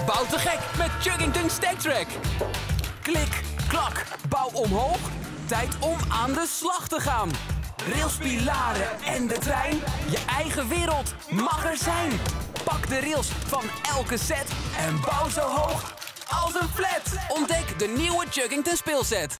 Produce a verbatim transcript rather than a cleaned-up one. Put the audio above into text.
Bouw te gek met Chuggington Stack Track. Klik, klak, bouw omhoog. Tijd om aan de slag te gaan. Rails, pilaren en de trein. Je eigen wereld mag er zijn. Pak de rails van elke set en bouw zo hoog als een flat. Ontdek de nieuwe Chuggington speelset.